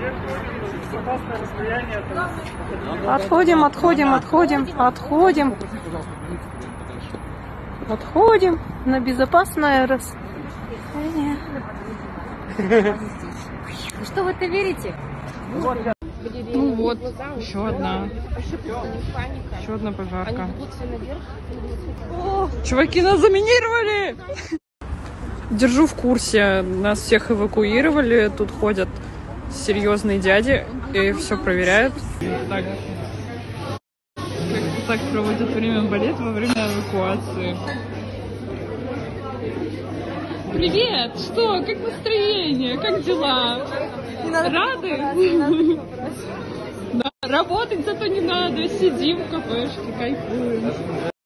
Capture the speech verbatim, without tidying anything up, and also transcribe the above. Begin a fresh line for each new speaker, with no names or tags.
Отходим, отходим, отходим, отходим. Отходим на безопасное расстояние.
Что в это верите?
Ну вот, еще одна. Еще одна пожарка. О, чуваки, нас заминировали! Держу в курсе. Нас всех эвакуировали. Тут ходят серьезные дяди и все проверяют. Так, как так проводят время балет во время эвакуации. Привет! Что? Как настроение? Как дела? Рады? Да, работать зато не надо. Сидим в кафешке, кайфуем.